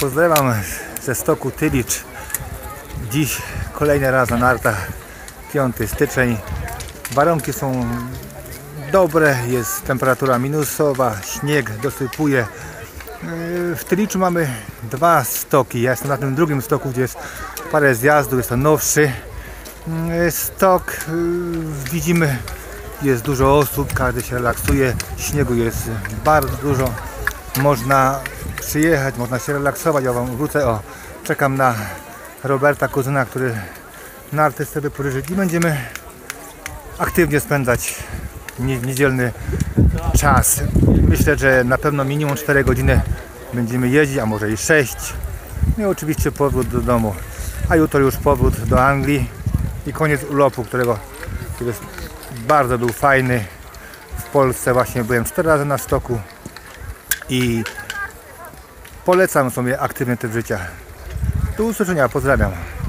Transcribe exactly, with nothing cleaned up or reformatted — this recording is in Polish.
Pozdrawiam ze stoku Tylicz. Dziś kolejny raz na nartach, piąty styczeń. Warunki są dobre, jest temperatura minusowa, śnieg dosypuje. W Tyliczu mamy dwa stoki. Ja jestem na tym drugim stoku, gdzie jest parę zjazdów, jest to nowszy stok. Widzimy, jest dużo osób, każdy się relaksuje, śniegu jest bardzo dużo. Można przyjechać, można się relaksować. Ja wam wrócę, o, czekam na Roberta, kuzyna, który narty sobie pożyczyć i będziemy aktywnie spędzać niedzielny czas. Myślę, że na pewno minimum cztery godziny będziemy jeździć, a może i sześć. No i oczywiście powrót do domu. A jutro już powrót do Anglii i koniec urlopu, którego który bardzo był fajny. W Polsce właśnie byłem cztery razy na stoku i polecam sobie aktywny tryb życia. Do usłyszenia, pozdrawiam.